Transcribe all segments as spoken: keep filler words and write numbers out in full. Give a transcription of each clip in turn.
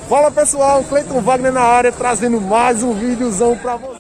Fala pessoal, Cleiton Wagner na área, trazendo mais um videozão pra você.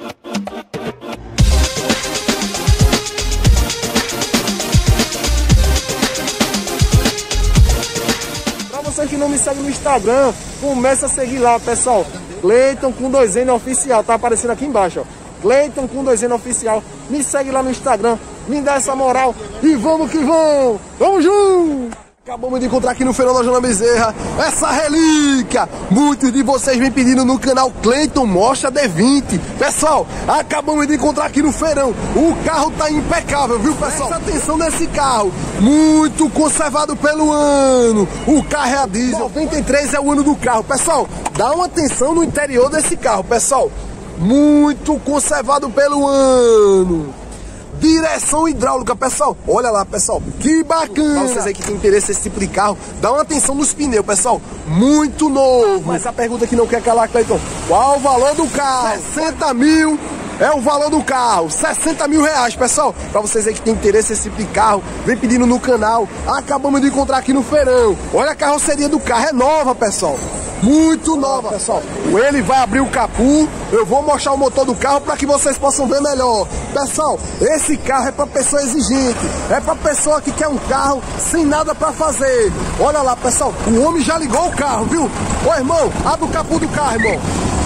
Pra você que não me segue no Instagram, começa a seguir lá, pessoal. Cleiton com dois N oficial, tá aparecendo aqui embaixo, ó. Cleiton com dois N oficial. Me segue lá no Instagram, me dá essa moral e vamos que vamos! Vamos junto! Acabamos de encontrar aqui no Feirão da Joana Bezerra essa relíquia. Muitos de vocês vêm pedindo no canal Cleiton Mostra D vinte. Pessoal, acabamos de encontrar aqui no Feirão. O carro tá impecável, viu, pessoal? Presta atenção nesse carro. Muito conservado pelo ano. O carro é a diesel. noventa e três é o ano do carro. Pessoal, dá uma atenção no interior desse carro, pessoal. Muito conservado pelo ano. Direção hidráulica, pessoal. Olha lá, pessoal. Que bacana. Pra vocês aí que tem interesse nesse tipo de carro, dá uma atenção nos pneus, pessoal. Muito novo. Mas a pergunta que não quer calar, Cleiton. Qual o valor do carro? sessenta mil é o valor do carro. sessenta mil reais, pessoal. Pra vocês aí que tem interesse nesse tipo de carro, vem pedindo no canal. Acabamos de encontrar aqui no Feirão. Olha a carroceria do carro. É nova, pessoal. Muito nova, pessoal. Ele vai abrir o capô. Eu vou mostrar o motor do carro para que vocês possam ver melhor. Pessoal, esse carro é para pessoa exigente. É para pessoa que quer um carro sem nada para fazer. Olha lá, pessoal. O homem já ligou o carro, viu? Ô, irmão, abre o capô do carro, irmão.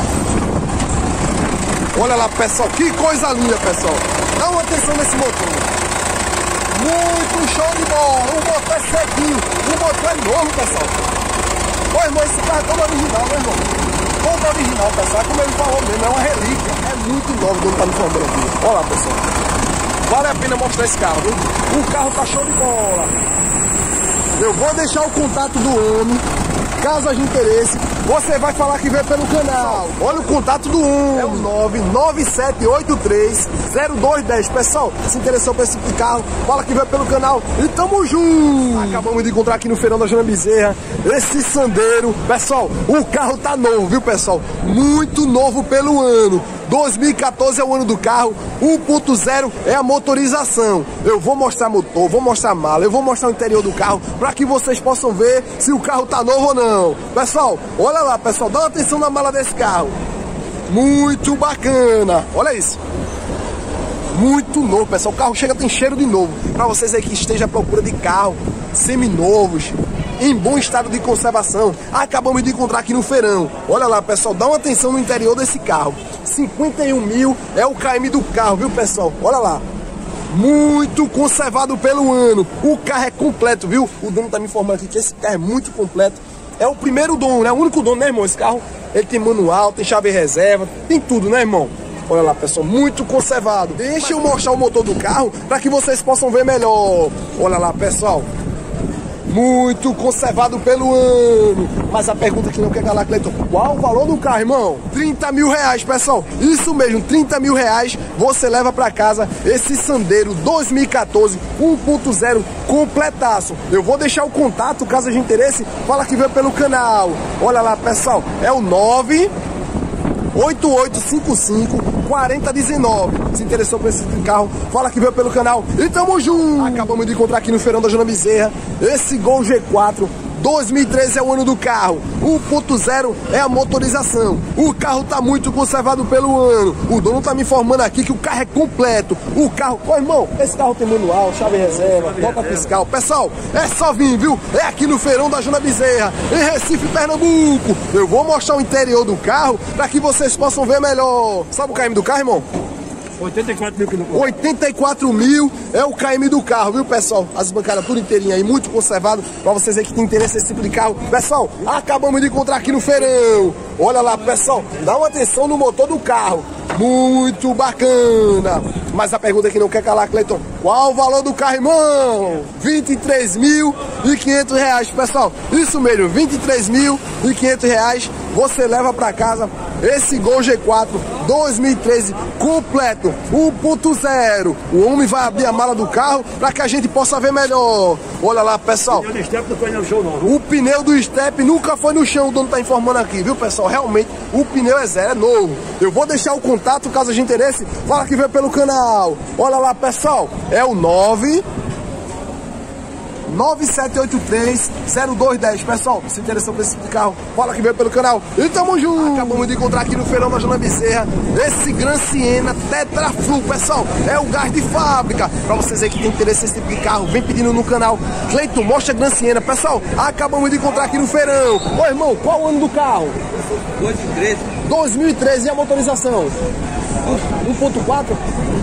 Olha lá, pessoal. Que coisa linda, pessoal. Dá uma atenção nesse motor. Muito show de bola. O motor é ceguinho. O motor é novo, pessoal. Ô, irmão, esse carro é todo original, meu irmão. Todo original, pessoal. Como ele falou mesmo, é uma relíquia. É muito novo, quando tá me falando aqui. Olha lá, pessoal. Vale a pena mostrar esse carro, viu? O carro tá show de bola. Eu vou deixar o contato do homem. Caso haja interesse, você vai falar que veio pelo canal. Olha o contato do homem. É o nove nove sete oito três zero dois um zero. Pessoal, se interessou por esse tipo de carro, fala que veio pelo canal e tamo junto. Acabamos de encontrar aqui no Feirão da Joana Bezerra esse Sandero. Pessoal, o carro tá novo, viu, pessoal? Muito novo pelo ano. dois mil e quatorze é o ano do carro, um ponto zero é a motorização. Eu vou mostrar motor, vou mostrar mala, eu vou mostrar o interior do carro para que vocês possam ver se o carro tá novo ou não. Pessoal, olha lá, pessoal, dá uma atenção na mala desse carro. Muito bacana, olha isso. Muito novo, pessoal. O carro chega, tem cheiro de novo. Para vocês aí que estejam à procura de carro seminovos, em bom estado de conservação, acabamos de encontrar aqui no Feirão. Olha lá, pessoal, dá uma atenção no interior desse carro. cinquenta e um mil é o K M do carro, viu, pessoal? Olha lá. Muito conservado pelo ano. O carro é completo, viu? O dono tá me informando aqui que esse carro é muito completo. É o primeiro dono, né? O único dono, né, irmão? Esse carro, ele tem manual, tem chave reserva, tem tudo, né, irmão? Olha lá, pessoal, muito conservado. Deixa eu mostrar o motor do carro para que vocês possam ver melhor. Olha lá, pessoal. Muito conservado pelo ano. Mas a pergunta que não quer calar, Cleiton, qual o valor do carro, irmão? trinta mil reais, pessoal. Isso mesmo, trinta mil reais. Você leva pra casa esse Sandero dois mil e quatorze um ponto zero completaço. Eu vou deixar o contato, caso haja interesse, fala que veio pelo canal. Olha lá, pessoal, é o nove oito oito cinco cinco quatro zero um nove. Se interessou por esse carro, fala que veio pelo canal e tamo junto. Acabamos de encontrar aqui no Feirão da Joana Bezerra esse Gol G quatro. dois mil e treze é o ano do carro, um ponto zero é a motorização. O carro tá muito conservado pelo ano. O dono tá me informando aqui que o carro é completo. O carro, ô irmão, esse carro tem manual, chave reserva, nota fiscal. Pessoal, é só vir, viu? É aqui no Feirão da Joana Bezerra, em Recife, Pernambuco. Eu vou mostrar o interior do carro para que vocês possam ver melhor. Sabe o K M do carro, irmão? oitenta e quatro mil quilômetros. oitenta e quatro mil é o K M do carro, viu, pessoal? As bancadas tudo inteirinha aí, muito conservado. Pra vocês aí que tem interesse nesse tipo de carro. Pessoal, acabamos de encontrar aqui no Feirão. Olha lá, pessoal, dá uma atenção no motor do carro. Muito bacana. Mas a pergunta que não quer calar, Cleiton, qual o valor do carro, irmão? vinte e três mil e quinhentos reais, pessoal. Isso mesmo, vinte e três mil e quinhentos reais. Você leva pra casa esse Gol G quatro dois mil e treze completo, um ponto zero. O homem vai abrir a mala do carro para que a gente possa ver melhor. Olha lá, pessoal. O pneu do step não foi no chão, não. O pneu do step nunca foi no chão, o dono tá informando aqui, viu, pessoal? Realmente, o pneu é zero, é novo. Eu vou deixar o contato, caso haja interesse, fala que veio pelo canal. Olha lá, pessoal, é o nove nove sete oito três, zero dois um zero. Pessoal, se interessou por esse tipo de carro, fala que veio pelo canal e tamo junto. Acabamos de encontrar aqui no feirão da Joana Bezerra esse Gran Siena Tetra Flu, pessoal, é o gás de fábrica. Pra vocês aí que tem interesse nesse tipo de carro, vem pedindo no canal. Cleiton, mostra Gran Siena. Pessoal, acabamos de encontrar aqui no feirão. Ô irmão, qual o ano do carro? dois mil e treze. dois mil e treze. E a motorização? um ponto quatro?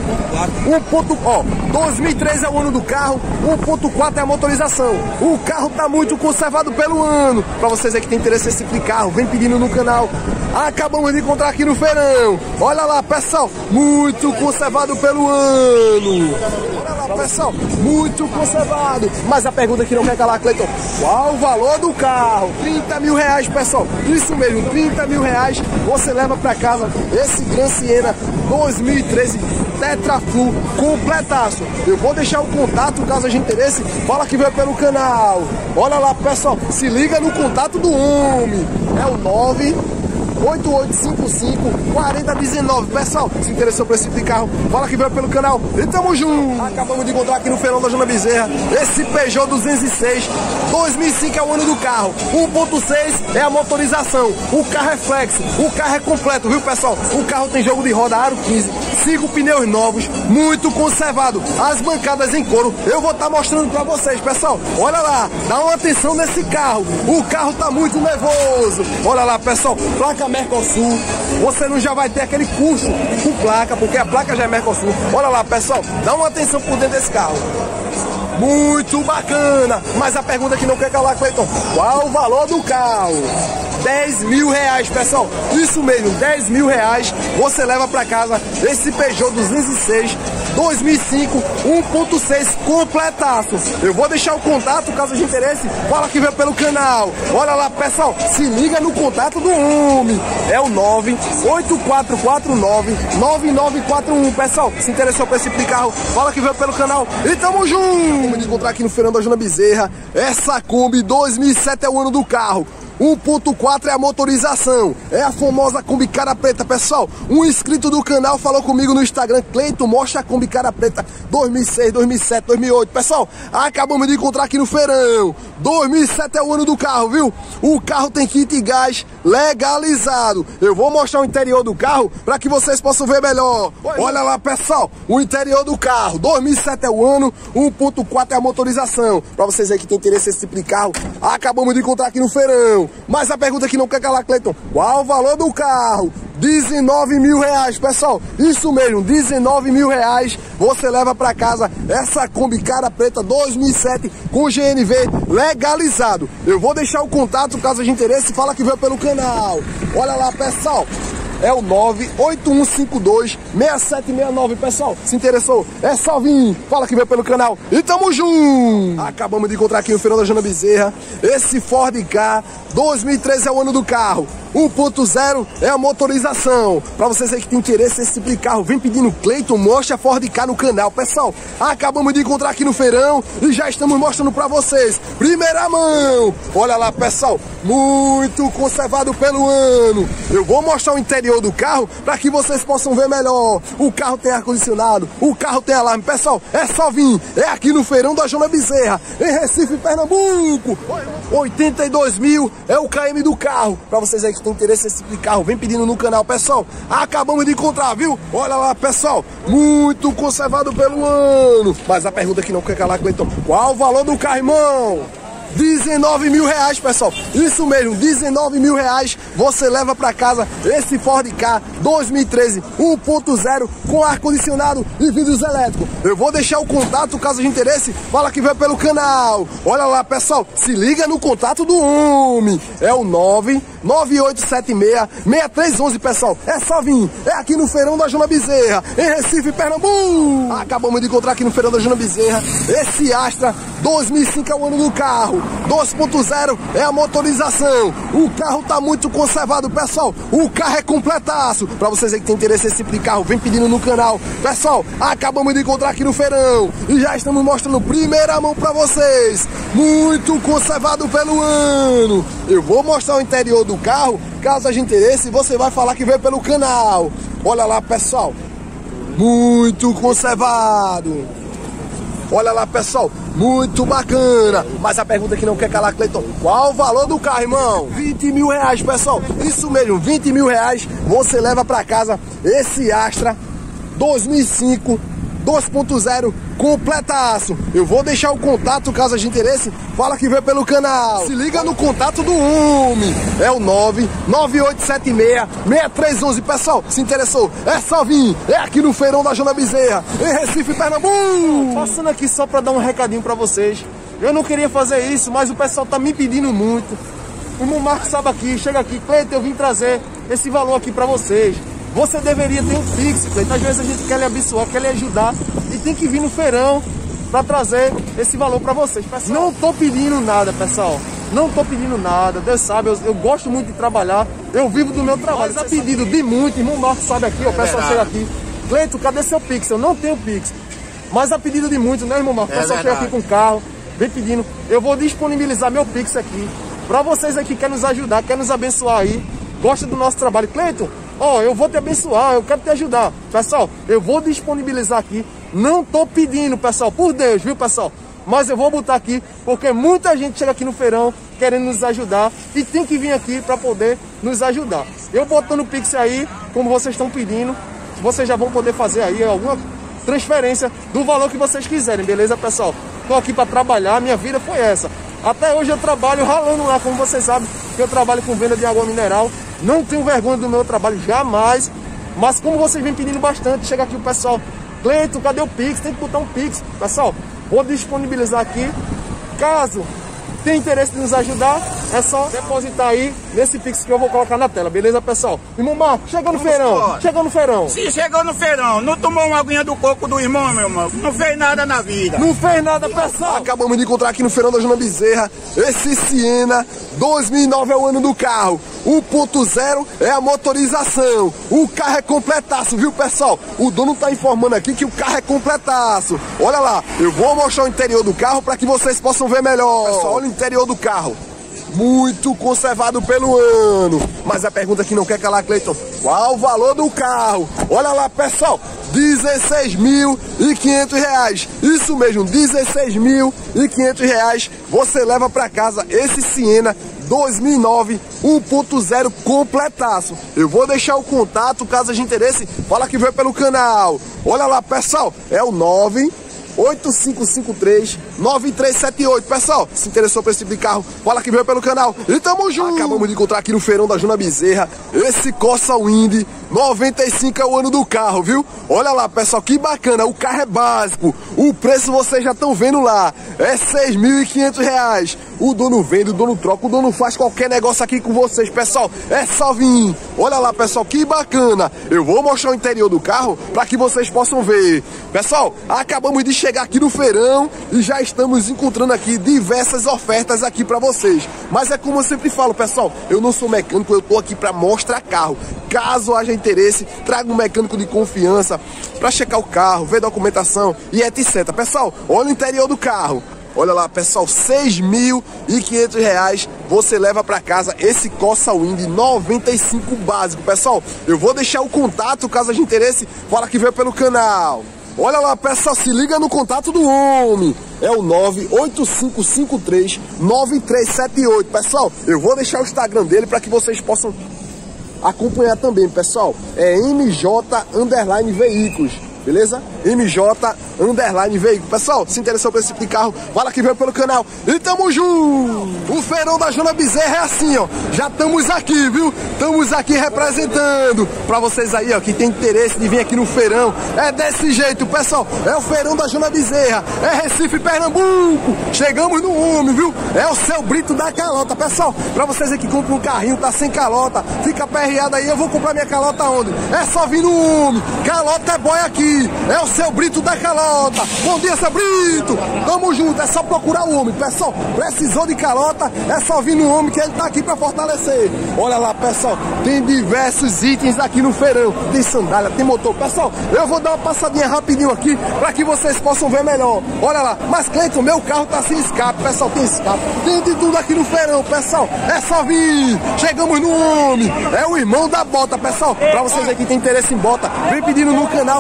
um ponto, ó, dois mil e treze é o ano do carro, um ponto quatro é a motorização. O carro tá muito conservado pelo ano. Pra vocês aí que tem interesse nesse tipo de carro, vem pedindo no canal. Acabamos de encontrar aqui no feirão. Olha lá, pessoal, muito conservado pelo ano. Olha lá, pessoal, muito conservado. Mas a pergunta que não quer calar, Cleiton, qual o valor do carro? trinta mil reais, pessoal. Isso mesmo, trinta mil reais. Você leva pra casa esse Gran Siena dois mil e treze Tetra Flu completaço. Eu vou deixar o contato caso a gente interesse. Fala que veio pelo canal. Olha lá, pessoal, se liga no contato do homem. É o nove oito oito cinco cinco, quatro zero um nove. Pessoal, se interessou por esse tipo de carro, fala que veio pelo canal e tamo junto. Acabamos de encontrar aqui no feirão da Joana Bezerra esse Peugeot duzentos e seis, dois mil e cinco é o ano do carro, um ponto seis é a motorização. O carro é flex, o carro é completo, viu, pessoal? O carro tem jogo de roda aro quinze, cinco pneus novos, muito conservado, as bancadas em couro. Eu vou estar mostrando pra vocês, pessoal. Olha lá, dá uma atenção nesse carro. O carro tá muito nervoso. Olha lá, pessoal, placa Mercosul, você não já vai ter aquele custo com placa, porque a placa já é Mercosul. Olha lá, pessoal, dá uma atenção por dentro desse carro. Muito bacana. Mas a pergunta que não quer calar, Cleiton, qual o valor do carro? dez mil reais, pessoal. Isso mesmo, dez mil reais. Você leva pra casa esse Peugeot duzentos e seis, dois mil e cinco, um ponto seis completaço. Eu vou deixar o contato, caso de interesse, fala que veio pelo canal. Olha lá, pessoal, se liga no contato do homem. É o nove oito quatro quatro nove, nove nove quatro um. Pessoal, se interessou por esse tipo de carro, fala que veio pelo canal e tamo junto. Vamos encontrar aqui no feirão da Joana Bezerra essa Kombi dois mil e sete é o ano do carro. um ponto quatro é a motorização, é a famosa Kombi cara preta, pessoal. Um inscrito do canal falou comigo no Instagram, Cleiton, mostra a Kombi cara preta dois mil e seis, dois mil e sete, dois mil e oito. Pessoal, acabamos de encontrar aqui no feirão. dois mil e sete é o ano do carro, viu? O carro tem kit gás legalizado. Eu vou mostrar o interior do carro para que vocês possam ver melhor. Olha lá, pessoal, o interior do carro. dois mil e sete é o ano, um ponto quatro é a motorização. Para vocês aí que tem interesse nesse tipo de carro, acabamos de encontrar aqui no feirão. Mas a pergunta que não quer calar, Cleiton, qual o valor do carro? dezenove mil reais, pessoal. Isso mesmo, dezenove mil reais. Você leva pra casa essa Kombi cara preta dois mil e sete com G N V legalizado. Eu vou deixar o contato caso de interesse, fala que veio pelo canal. Olha lá, pessoal. É o nove oito um cinco dois, seis sete seis nove, pessoal. Se interessou, é só vir. Fala que veio pelo canal e tamo junto. Acabamos de encontrar aqui no feirão da Joana Bezerra esse Ford Ka dois mil e treze é o ano do carro. um ponto zero é a motorização. Pra vocês aí que tem interesse nesse tipo de carro, vem pedindo Cleiton, mostra a Ford Ka no canal. Pessoal, acabamos de encontrar aqui no feirão e já estamos mostrando pra vocês. Primeira mão. Olha lá, pessoal, muito conservado pelo ano. Eu vou mostrar o interior do carro para que vocês possam ver melhor. O carro tem ar-condicionado, o carro tem alarme. Pessoal, é só vir. É aqui no feirão da Joana Bezerra, em Recife, Pernambuco. oitenta e dois mil é o K M do carro. Para vocês aí que tem interesse nesse tipo de carro, vem pedindo no canal, pessoal. Acabamos de encontrar, viu? Olha lá, pessoal, muito conservado pelo ano. Mas a pergunta que não quer calar, Cleiton, qual o valor do carro, irmão? dezenove mil reais, pessoal. Isso mesmo, dezenove mil reais. Você leva pra casa esse Ford Ka dois mil e treze um ponto zero com ar-condicionado e vidros elétricos. Eu vou deixar o contato, caso de interesse, fala que veio pelo canal. Olha lá, pessoal, se liga no contato do homem. É o nove nove oito sete seis, seis três um um, pessoal. É só vir. É aqui no feirão da Joana Bezerra, em Recife, Pernambuco. Acabamos de encontrar aqui no feirão da Joana Bezerra esse Astra dois mil e cinco é o ano do carro. dois ponto zero é a motorização. O carro tá muito conservado, pessoal. O carro é completaço. Pra vocês aí que tem interesse nesse tipo de carro, vem pedindo no canal. Pessoal, acabamos de encontrar aqui no feirão e já estamos mostrando primeira mão pra vocês. Muito conservado pelo ano. Eu vou mostrar o interior do carro. Caso haja interesse, você vai falar que veio pelo canal. Olha lá, pessoal. Muito conservado. Olha lá, pessoal, muito bacana. Mas a pergunta que não quer calar, Cleiton, qual o valor do carro, irmão? vinte mil reais, pessoal. Isso mesmo, vinte mil reais. Você leva pra casa esse Astra dois mil e cinco dois ponto zero completaço. Eu vou deixar o contato caso haja interesse. Fala que vê pelo canal. Se liga no contato do homem. É o nove nove oito sete seis seis três um um. Pessoal, se interessou, é só vir. É aqui no Feirão da Joana Bezerra, em Recife, Pernambuco. Passando aqui só pra dar um recadinho pra vocês. Eu não queria fazer isso, mas o pessoal tá me pedindo muito. O meu Marcos sabe aqui, chega aqui, Cleiton, eu vim trazer esse valor aqui pra vocês. Você deveria ter um Pix, Cleiton. Às vezes a gente quer lhe abençoar, quer lhe ajudar e tem que vir no feirão para trazer esse valor para vocês. Pessoal, não tô pedindo nada, pessoal. Não tô pedindo nada. Deus sabe, eu, eu gosto muito de trabalhar. Eu vivo do meu trabalho. Mas a pedido de muito, irmão Marcos sabe aqui, é o pessoal chega aqui. Cleiton, cadê seu Pix? Eu não tenho Pix. Mas a pedido de muito, né, irmão Marcos? O pessoal é chega aqui com o carro, vem pedindo. Eu vou disponibilizar meu Pix aqui para vocês aqui que querem nos ajudar, querem nos abençoar aí. Gosta do nosso trabalho. Cleiton, ó, oh, eu vou te abençoar, eu quero te ajudar. Pessoal, eu vou disponibilizar aqui. Não tô pedindo, pessoal, por Deus, viu, pessoal? Mas eu vou botar aqui, porque muita gente chega aqui no feirão querendo nos ajudar e tem que vir aqui para poder nos ajudar. Eu botando o Pix aí, como vocês estão pedindo, vocês já vão poder fazer aí alguma transferência do valor que vocês quiserem, beleza, pessoal? Tô aqui para trabalhar, minha vida foi essa. Até hoje eu trabalho ralando lá, como vocês sabem, que eu trabalho com venda de água mineral. Não tenho vergonha do meu trabalho, jamais. Mas como vocês vêm pedindo bastante, chega aqui o pessoal, Cleiton, cadê o Pix? Tem que botar um Pix. Pessoal, vou disponibilizar aqui. Caso tenha interesse de nos ajudar, é só depositar aí nesse Pix que eu vou colocar na tela, beleza, pessoal? Irmão Marcos, chegou no feirão, chegou no feirão. Se chegou no feirão, não tomou uma aguinha do coco do irmão, meu irmão, não fez nada na vida. Não fez nada, pessoal. Acabamos de encontrar aqui no Feirão da Joana Bezerra esse Siena dois mil e nove, é o ano do carro. um ponto zero é a motorização. O carro é completaço, viu, pessoal? O dono tá informando aqui que o carro é completaço. Olha lá, eu vou mostrar o interior do carro para que vocês possam ver melhor. Pessoal, olha o interior do carro. Muito conservado pelo ano. Mas a pergunta que não quer calar, Cleiton, qual o valor do carro? Olha lá, pessoal, dezesseis mil e quinhentos reais. Isso mesmo, dezesseis mil e quinhentos reais. Você leva para casa esse Siena dois mil e nove um ponto zero completaço. Eu vou deixar o contato, caso haja interesse, fala que veio pelo canal. Olha lá, pessoal, é o nove oito cinco cinco três nove três sete oito. Pessoal, se interessou por esse tipo de carro, fala que veio pelo canal e tamo junto. Acabamos de encontrar aqui no Feirão da Joana Bezerra esse Corsa Wind noventa e cinco, é o ano do carro, viu? Olha lá, pessoal, que bacana. O carro é básico, o preço vocês já estão vendo lá, é seis mil e quinhentos reais. O dono vende, o dono troca, o dono faz qualquer negócio aqui com vocês, pessoal. É só vir. Olha lá, pessoal, que bacana. Eu vou mostrar o interior do carro para que vocês possam ver. Pessoal, acabamos de chegar aqui no feirão e já estamos encontrando aqui diversas ofertas aqui para vocês. Mas é como eu sempre falo, pessoal, eu não sou mecânico, eu tô aqui para mostrar carro. Caso haja interesse, traga um mecânico de confiança para checar o carro, ver documentação e etcétera. Pessoal, olha o interior do carro. Olha lá, pessoal, seis mil e quinhentos reais você leva para casa esse Corsa Wind noventa e cinco básico. Pessoal, eu vou deixar o contato, caso haja interesse, fala que veio pelo canal. Olha lá, pessoal, se liga no contato do homem. É o nove oito cinco cinco três nove três sete oito. Pessoal, eu vou deixar o Instagram dele para que vocês possam acompanhar também, pessoal. É M J Underline Veículos. Beleza? M J Underline Veículo. Pessoal, se interessou por esse tipo de carro, fala que veio pelo canal e tamo junto! O Feirão da Joana Bezerra é assim, ó. Já estamos aqui, viu? Estamos aqui representando pra vocês aí, ó, que tem interesse de vir aqui no feirão. É desse jeito, pessoal. É o Feirão da Joana Bezerra. É Recife, Pernambuco. Chegamos no homem, viu? É o Seu Brito da calota. Pessoal, pra vocês aí que compram um carrinho, tá sem calota, fica aperreado aí, eu vou comprar minha calota onde? É só vir no homem. Calota é boy aqui. É o Seu Brito da calota. Bom dia, Seu Brito. Tamo junto, é só procurar o homem. Pessoal, precisou de calota, é só vir no homem que ele tá aqui pra fortalecer. Olha lá, pessoal, tem diversos itens aqui no feirão. Tem sandália, tem motor. Pessoal, eu vou dar uma passadinha rapidinho aqui pra que vocês possam ver melhor. Olha lá, mas Cleiton, meu carro tá sem escape. Pessoal, tem escape, tem de tudo aqui no feirão, pessoal. É só vir. Chegamos no homem. É o irmão da bota, pessoal. Pra vocês aí que tem interesse em bota, vem pedindo no canal Cleiton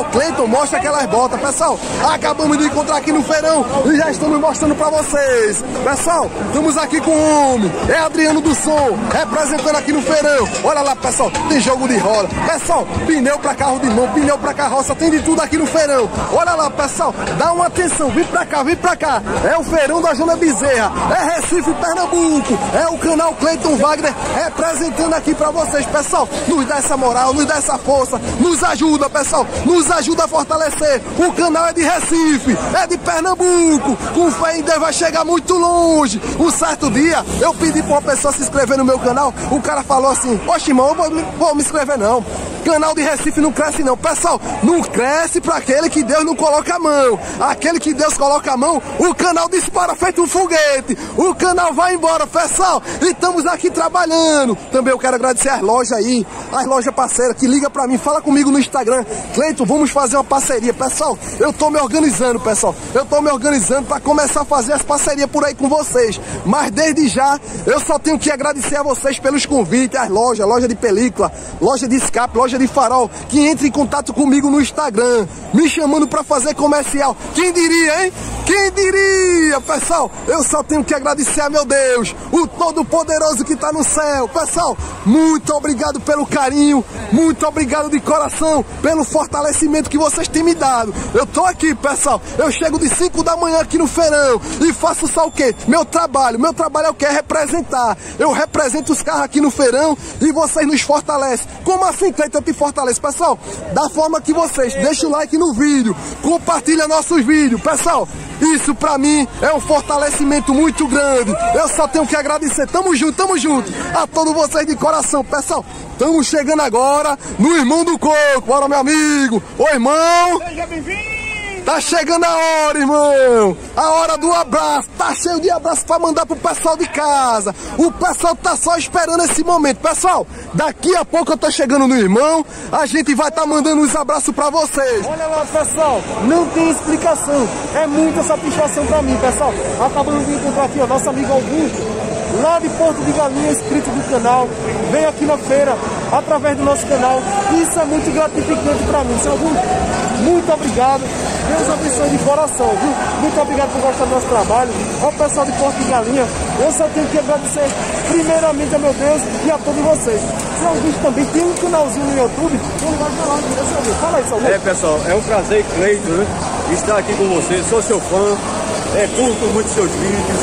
feirão, mostra aquelas botas, pessoal. Acabamos de encontrar aqui no feirão e já estamos mostrando pra vocês. Pessoal, estamos aqui com o homem, é Adriano do Som, representando aqui no feirão. Olha lá, pessoal, tem jogo de roda. Pessoal, pneu pra carro de mão, pneu pra carroça, tem de tudo aqui no feirão. Olha lá, pessoal, dá uma atenção, vem pra cá, vem pra cá. É o feirão da Jana Bezerra, é Recife, Pernambuco, é o canal Cleiton Wagner representando aqui pra vocês, pessoal. Nos dá essa moral, nos dá essa força, nos ajuda, pessoal, nos ajuda a fortalecer. O canal é de Recife, é de Pernambuco, com fé em Deus vai chegar muito longe. Um certo dia, eu pedi pra uma pessoa se inscrever no meu canal, o cara falou assim, oxe, irmão, eu vou, vou me inscrever não. Canal de Recife não cresce não. Pessoal, não cresce para aquele que Deus não coloca a mão. Aquele que Deus coloca a mão, o canal dispara feito um foguete. O canal vai embora, pessoal. E estamos aqui trabalhando. Também eu quero agradecer as lojas aí, as lojas parceiras que ligam para mim, fala comigo no Instagram. Cleiton, vamos fazer uma parceria. Pessoal, eu tô me organizando, pessoal. Eu tô me organizando para começar a fazer as parcerias por aí com vocês. Mas desde já, eu só tenho que agradecer a vocês pelos convites, as lojas, loja de película, loja de escape, loja de farol, que entre em contato comigo no Instagram, me chamando para fazer comercial. Quem diria, hein? Quem diria, pessoal? Eu só tenho que agradecer a meu Deus, o Todo-Poderoso que tá no céu. Pessoal, muito obrigado pelo carinho, muito obrigado de coração pelo fortalecimento que vocês têm me dado. Eu tô aqui, pessoal, eu chego de cinco da manhã aqui no feirão e faço só o quê? Meu trabalho, meu trabalho é o que? É representar. Eu represento os carros aqui no feirão e vocês nos fortalecem. Como assim, Cleiton, eu te fortaleço? Pessoal, da forma que vocês, deixa o like no vídeo, compartilha nossos vídeos, pessoal. Isso pra mim é um fortalecimento muito grande. Eu só tenho que agradecer. Tamo junto, tamo junto. A todos vocês de coração. Pessoal, estamos chegando agora no Irmão do Coco. Bora, meu amigo. Ô, irmão. Seja bem-vindo. Tá chegando a hora, irmão. A hora do abraço. Tá cheio de abraço pra mandar pro pessoal de casa. O pessoal tá só esperando esse momento. Pessoal, daqui a pouco eu tô chegando no irmão. A gente vai tá mandando uns abraços pra vocês. Olha lá, pessoal. Não tem explicação. É muita satisfação pra mim, pessoal. Acabamos de encontrar aqui, ó, nosso amigo Augusto, lá de Porto de Galinha, inscrito do canal. Veio aqui na feira, através do nosso canal. Isso é muito gratificante pra mim, seu Augusto. Muito obrigado. Deus abençoe de coração, viu? Muito obrigado por gostar do nosso trabalho. Ao pessoal de Porto de Galinha, eu só tenho que agradecer primeiramente a meu Deus e a todos vocês. Seu Augusto também tem um canalzinho no YouTube, ele vai falar com você, Augusto. Fala aí, seu Augusto. É, pessoal, é um prazer, Cleiton, né, estar aqui com você. Sou seu fã, é, curto muito seus vídeos,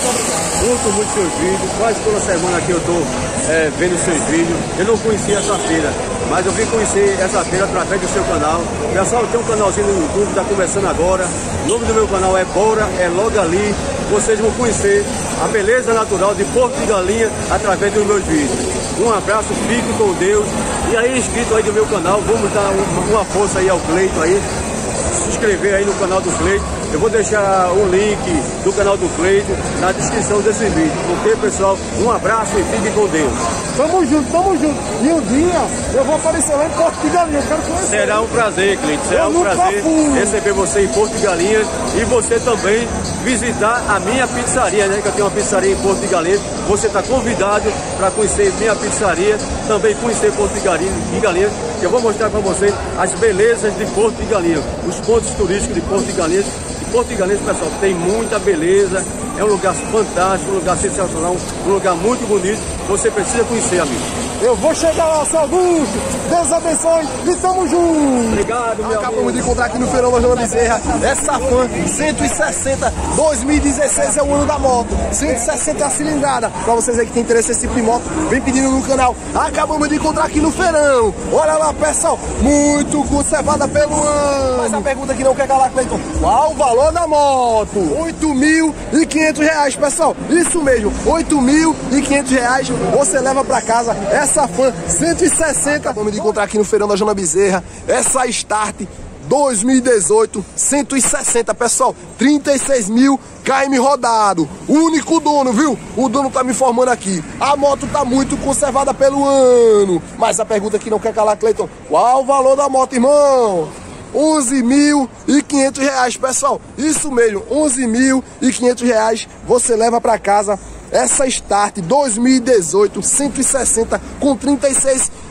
curto muito seus vídeos. Quase toda semana aqui eu estou é, vendo seus vídeos. Eu não conhecia essa feira, mas eu vim conhecer essa feira através do seu canal. Pessoal, tem um canalzinho no YouTube, está começando agora. O nome do meu canal é Bora, é logo ali. Vocês vão conhecer a beleza natural de Porto de Galinha através dos meus vídeos. Um abraço, fique com Deus. E aí, inscrito aí do meu canal, vamos dar uma, uma força aí ao Cleiton aí. Se inscrever aí no canal do Cleiton. Eu vou deixar o link do canal do Cleiton na descrição desse vídeo. Ok, pessoal? Um abraço e fique com Deus. Tamo junto, tamo junto. E um dia eu vou aparecer lá em Porto de Galinha. Eu quero conhecer. Será um prazer, Cleiton. Será um prazer receber você em Porto de Galinha e você também visitar a minha pizzaria, né? Que eu tenho uma pizzaria em Porto de Galinha. Você está convidado para conhecer minha pizzaria, também conhecer Porto de Galinha, de Galinha, que eu vou mostrar para você as belezas de Porto de Galinha, os pontos turísticos de Porto de Galinha. Porto de Galinha, pessoal, tem muita beleza, é um lugar fantástico, um lugar sensacional, um lugar muito bonito. Você precisa conhecer, amigo. Eu vou chegar lá, seu Augusto. Deus abençoe e tamo junto. Obrigado, meu Acabamos amigo. de encontrar aqui no feirão da Jana Bezerra essa Fan cento e sessenta dois mil e dezesseis, é o ano da moto. cento e sessenta é a cilindrada. Pra vocês aí que tem interesse nesse tipo de moto, vem pedindo no canal. Acabamos de encontrar aqui no feirão. Olha lá, pessoal, muito conservada pelo ano. Mas a pergunta que não quer calar, Cleiton, qual o valor da moto? oito mil e quinhentos reais, pessoal. Isso mesmo, oito mil e quinhentos reais você leva pra casa essa Fan cento e sessenta. Acabamos de encontrar aqui no feirão da Jana Bezerra essa Start dois mil e dezoito cento e sessenta, pessoal, trinta e seis mil km rodado, único dono, viu? O dono tá me informando aqui, a moto tá muito conservada pelo ano. Mas a pergunta que não quer calar, Cleiton, qual o valor da moto, irmão? onze mil e quinhentos reais, pessoal, isso mesmo, onze mil e quinhentos reais você leva pra casa essa Start dois mil e dezoito cento e sessenta com trinta e seis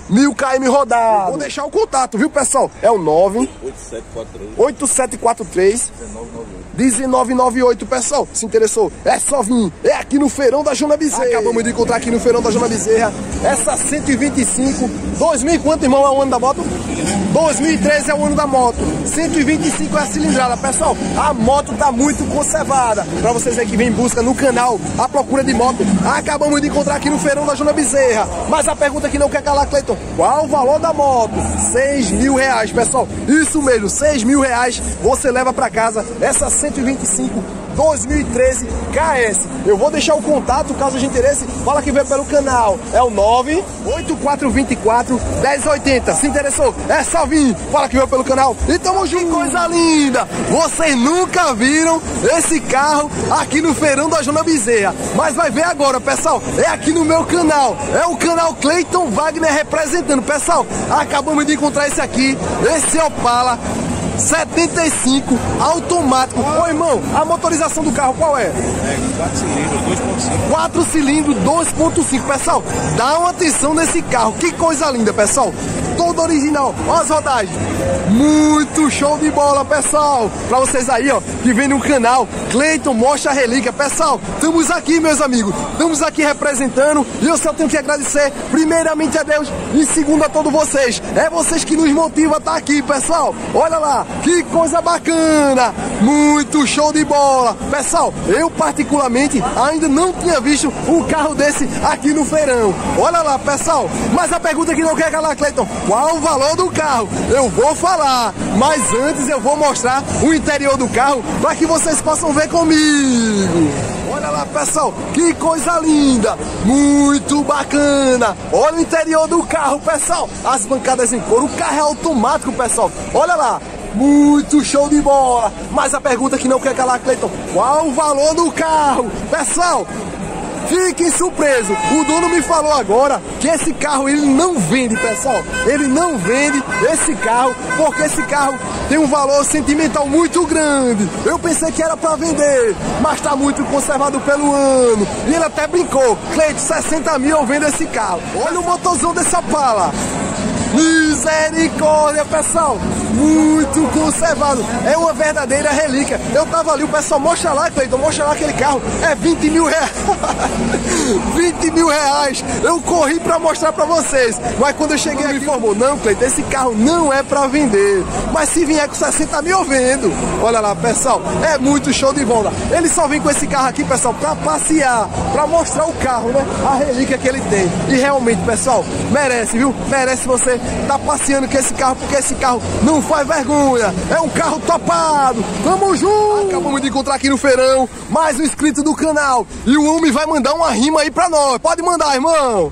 mil quilômetros rodados. Vou deixar o contato, viu, pessoal? É o nove oito sete quatro três um nove nove oito, pessoal. Se interessou? É só vir. É aqui no Feirão da Joana Bezerra. Acabamos de encontrar aqui no Feirão da Joana Bezerra essa cento e vinte e cinco. dois mil e quanto, irmão, é o ano da moto? dois mil e treze é o ano da moto. cento e vinte e cinco é a cilindrada, pessoal. A moto tá muito conservada. Pra vocês aí que vem em busca no canal a procura de moto, acabamos de encontrar aqui no Feirão da Joana Bezerra. Mas a pergunta que não quer calar, Cleiton, qual o valor da moto? seis mil reais, pessoal. Isso mesmo, seis mil reais você leva pra casa essa cento e vinte e cinco dois mil e treze K S. Eu vou deixar o contato, caso de interesse, fala que veio pelo canal. É o nove oito quatro dois quatro um zero oito zero. Se interessou? É só vir. Fala que veio pelo canal. E tamo junto. Que coisa linda! Vocês nunca viram esse carro aqui no Feirão da Joana Bezerra, mas vai ver agora, pessoal. É aqui no meu canal. É o canal Cleiton Wagner representando. Pessoal, acabamos de encontrar esse aqui, esse Opala setenta e cinco automático. Ô irmão, a motorização do carro qual é? É quatro cilindros, dois ponto cinco. quatro cilindros, dois ponto cinco. Pessoal, dá uma atenção nesse carro. Que coisa linda, pessoal. Todo original. Olha as rodagens. Muito show de bola, pessoal. Pra vocês aí, ó, que vem no canal Cleiton Mostra a Relíquia. Pessoal, estamos aqui, meus amigos. Estamos aqui representando. E eu só tenho que agradecer, primeiramente a Deus e segundo a todos vocês. É vocês que nos motivam a estar aqui, pessoal. Olha lá, que coisa bacana. Muito show de bola. Pessoal, eu particularmente ainda não tinha visto um carro desse aqui no feirão. Olha lá, pessoal. Mas a pergunta que não quer calar, Cleiton, qual o valor do carro? Eu vou falar, mas antes eu vou mostrar o interior do carro para que vocês possam ver comigo. Olha lá, pessoal, que coisa linda, muito bacana. Olha o interior do carro, pessoal, as bancadas em couro, o carro é automático, pessoal. Olha lá, muito show de bola. Mas a pergunta que não quer calar, Cleiton, qual o valor do carro? Pessoal, fiquem surpresos, o dono me falou agora que esse carro ele não vende, pessoal. Ele não vende esse carro porque esse carro tem um valor sentimental muito grande. Eu pensei que era para vender, mas está muito conservado pelo ano. E ele até brincou, Cleiton, sessenta mil eu vendo esse carro. Olha o motorzão dessa Opala. Misericórdia, pessoal, muito conservado, é uma verdadeira relíquia. Eu tava ali, o pessoal, mostra lá, Cleiton, mostra lá aquele carro, é vinte mil reais, vinte mil reais, eu corri pra mostrar pra vocês, mas quando eu cheguei aqui, me informou, não, Cleiton, esse carro não é pra vender, mas se vier com sessenta mil eu vendo. Olha lá, pessoal, é muito show de bola. Ele só vem com esse carro aqui, pessoal, pra passear, pra mostrar o carro, né, a relíquia que ele tem, e realmente, pessoal, merece, viu, merece você tá passeando com esse carro, porque esse carro não faz vergonha, é um carro topado. Tamo junto. Acabamos de encontrar aqui no feirão mais um inscrito do canal e o homem vai mandar uma rima aí pra nós. Pode mandar, irmão.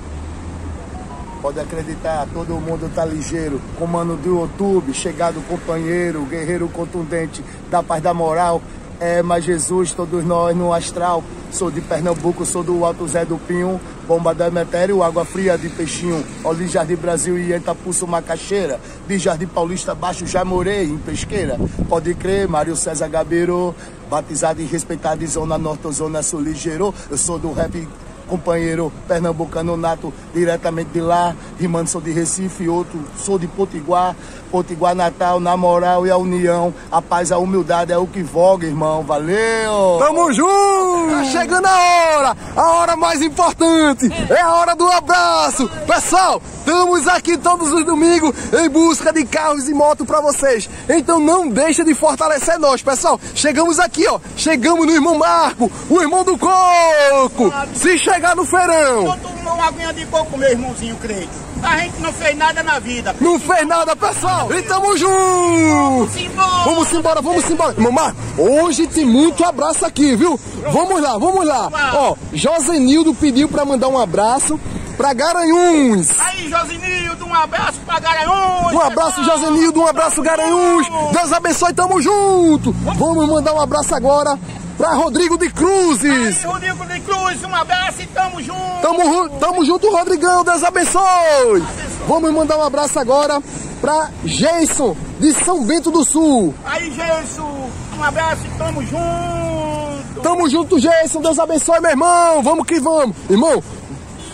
Pode acreditar, todo mundo tá ligeiro. Comando do YouTube, chegado companheiro, guerreiro contundente, da paz da moral. É, mas Jesus, todos nós no astral. Sou de Pernambuco, sou do Alto Zé do Pinho. Bomba da Emetério, água fria de peixinho. Olhe Jardim Brasil e Itapuço, Macaxeira. De Jardim Paulista Baixo já morei em Pesqueira. Pode crer, Mário César Gabeiro. Batizado e respeitado de Zona Norte ou Zona Sul ligeiro. Eu sou do rap, companheiro pernambucano nato, diretamente de lá, rimando, sou de Recife, outro, sou de Potiguar, Potiguar Natal, na moral e a união, a paz, a humildade é o que voga, irmão, valeu! Tamo junto! Tá chegando a hora, a hora mais importante, é a hora do abraço! Pessoal, estamos aqui todos os domingos em busca de carros e motos pra vocês, então não deixa de fortalecer nós, pessoal, chegamos aqui, ó, chegamos no irmão Marco, o irmão do coco, se chegar no feirão. Eu tomo uma aguinha de coco, meu irmãozinho Cleiton. A gente não fez nada na vida. Não fez nada, pessoal. E tamo junto. Vamos embora. Vamos embora, vamos embora. Irmão Marco, hoje tem muito abraço aqui, viu? Vamos lá, vamos lá. Ó, Josenildo pediu pra mandar um abraço pra Garanhuns. Aí, Josenildo, um abraço pra Garanhuns. Um abraço, Josenildo, um abraço, Garanhuns. Deus abençoe, tamo junto. Vamos mandar um abraço agora pra Rodrigo de Cruzes. Aí, Rodrigo de Cruzes, um abraço e tamo junto. Tamo, tamo junto, Rodrigão, Deus abençoe. Vamos mandar um abraço agora pra Jason, de São Bento do Sul. Aí, Jason, um abraço e tamo junto. Tamo junto, Jason, Deus abençoe, meu irmão. Vamos que vamos. Irmão,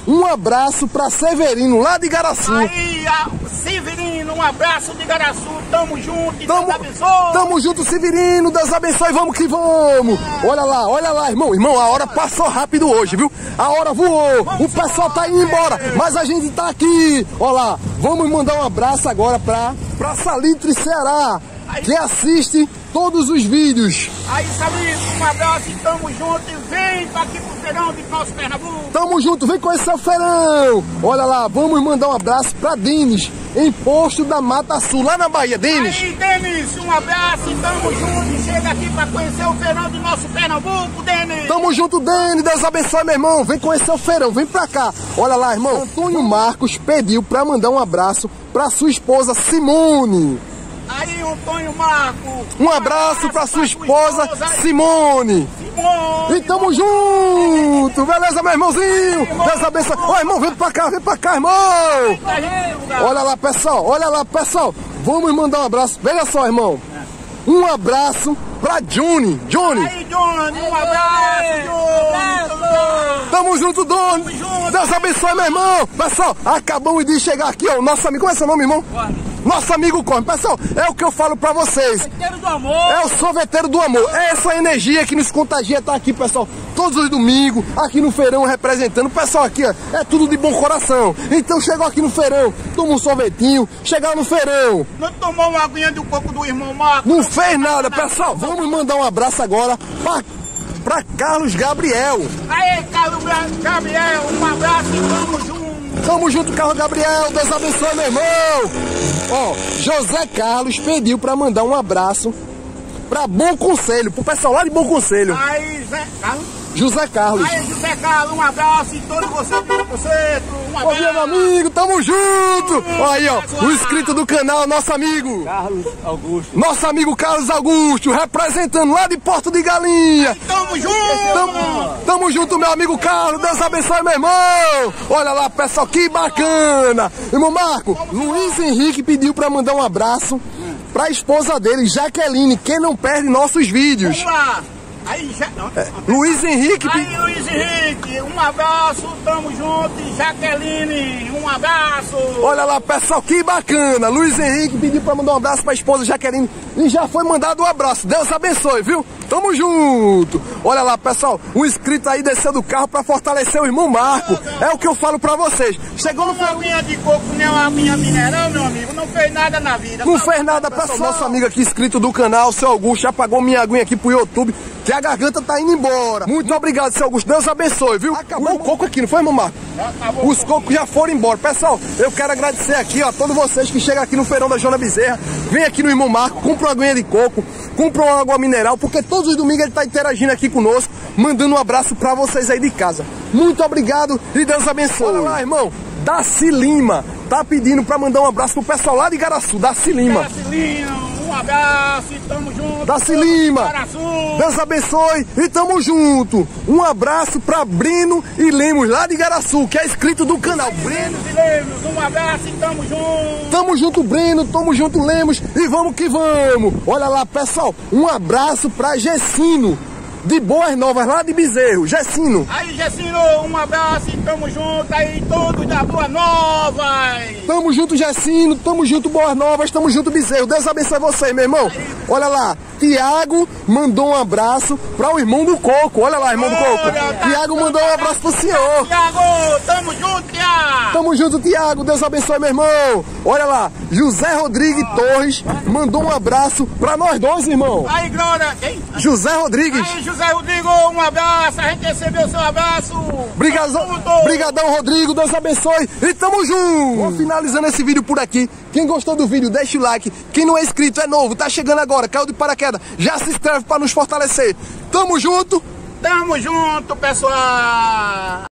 Um abraço pra Severino, lá de Igaraçu. Aí, a Severino, um abraço de Igaraçu, tamo junto, e Tamo, Deus abençoe. tamo junto, Severino, Deus abençoe, vamos que vamos. Olha lá, olha lá, irmão, irmão, a hora passou rápido hoje, viu? A hora voou, o pessoal tá indo embora, mas a gente tá aqui. Olha lá, vamos mandar um abraço agora pra, pra Salitre, Ceará, que assiste todos os vídeos. Aí, Salitre, um abraço, e tamo junto, e vem pra aqui pro feirão de nosso Pernambuco. Tamo junto, vem conhecer o feirão. Olha lá, vamos mandar um abraço pra Denis, em Posto da Mata Sul, lá na Bahia. Denis. Aí, Denis, um abraço, e tamo junto, e chega aqui pra conhecer o feirão de nosso Pernambuco, Denis. Tamo junto, Denis, Deus abençoe, meu irmão. Vem conhecer o feirão, vem pra cá. Olha lá, irmão, Antônio Marcos pediu pra mandar um abraço pra sua esposa Simone. Aí, Antônio Marco. Um abraço pra sua esposa Simone. Simone. E tamo junto, beleza, meu irmãozinho? Deus abençoe. Ó, irmão, vem pra cá, vem pra cá, irmão. Olha lá, pessoal, olha lá, pessoal. Vamos mandar um abraço. Veja só, irmão. Um abraço pra Johnny. Johnny. Aí, Johnny, um abraço, Johnny. Tamo junto, Doni. Deus abençoe, meu irmão. Pessoal, acabamos de chegar aqui, ó. Nosso amigo, como é seu nome, irmão? Nosso amigo Corme. Pessoal, é o que eu falo pra vocês. Sorveteiro do amor. É o sorveteiro do amor. É essa energia que nos contagia, tá aqui, pessoal. Todos os domingos, aqui no feirão, representando. O pessoal aqui, ó, é tudo de bom coração. Então chegou aqui no feirão, toma um sorvetinho, chegar no feirão. Não tomou uma aguinha do coco do irmão Marco? Não fez nada, pessoal. Vamos mandar um abraço agora pra, pra Carlos Gabriel. Aí, Carlos Gabriel, um abraço e vamos juntos. Tamo junto, Carlos Gabriel, Deus abençoe, meu irmão. Ó, José Carlos pediu pra mandar um abraço pra Bom Conselho, pro pessoal lá de Bom Conselho. Aí, Zé Carlos. José Carlos. Aí, José Carlos, um abraço e todo você de Bom Conselho, um Bom abraço. dia, meu amigo, tamo junto. Ó aí, ó, o inscrito do canal, nosso amigo Carlos Augusto. Nosso amigo Carlos Augusto, representando lá de Porto de Galinha. Aí, tamo junto. Tamo, tamo junto, meu amigo Carlos, Deus abençoe, meu irmão. Olha lá, pessoal, que bacana. Irmão Marco, Luiz Henrique pediu pra mandar um abraço pra esposa dele, Jaqueline, que não perde nossos vídeos. Vamos lá. Aí, já... É, Luiz Henrique... Aí, Luiz Henrique, um abraço, tamo junto. E Jaqueline, um abraço. Olha lá, pessoal, que bacana. Luiz Henrique pediu pra mandar um abraço pra esposa Jaqueline e já foi mandado um abraço. Deus abençoe, viu? Tamo junto. Olha lá, pessoal, um inscrito aí desceu do carro pra fortalecer o irmão Marco. É o que eu falo pra vocês. Chegou no... Uma aguinha de coco, nem uma aguinha mineral, meu amigo. Não fez nada na vida. Não fez nada, pessoal. Nosso amigo aqui, inscrito do canal, seu Augusto, já pagou minha aguinha aqui pro YouTube, que a garganta tá indo embora. Muito obrigado, seu Augusto. Deus abençoe, viu? Acabou o coco aqui, não foi, irmão Marco? Os cocos já foram embora. Pessoal, eu quero agradecer aqui, ó, a todos vocês que chegam aqui no feirão da Joana Bezerra. Vem aqui no irmão Marco, compra uma aguinha de coco, compra uma água mineral, porque todos os domingos ele tá interagindo aqui conosco, mandando um abraço pra vocês aí de casa. Muito obrigado e Deus abençoe. Olha lá, irmão, Daci Lima tá pedindo pra mandar um abraço pro pessoal lá de Igaraçu, Daci Lima. Daci Lima, um abraço e tamo junto. Daci Lima, Igaraçu. Deus abençoe e tamo junto. Um abraço pra Breno e Lemos, lá de Igaraçu, que é inscrito do canal. Breno e Lemos, um abraço e tamo junto. Tamo junto, Breno, tamo junto, Lemos, e vamos que vamos. Olha lá, pessoal, um abraço pra Gessino, de Boas Novas, lá de Bezerro, Gessino. Aí, Gessino, um abraço e tamo junto aí, todos da Boas Novas. Tamo junto, Gessino, tamo junto, Boas Novas, tamo junto, Bezerro. Deus abençoe você, meu irmão. Olha lá, Tiago mandou um abraço para o irmão do Coco. Olha lá, irmão do Coco. Tiago mandou um abraço pro senhor. Tiago, tamo junto, Tiago. Tamo junto, Tiago. Deus abençoe, meu irmão. Olha lá, José Rodrigues Torres mandou um abraço para nós dois, irmão. Aí, Glória. Quem? José Rodrigues. Aí, José Rodrigo, um abraço. A gente recebeu seu abraço. Obrigadão, Rodrigo. Deus abençoe. E tamo junto. Vou finalizando esse vídeo por aqui. Quem gostou do vídeo, deixa o like. Quem não é inscrito, é novo, tá chegando agora, caiu de paraquedas, já se inscreve para nos fortalecer. Tamo junto. Tamo junto, pessoal.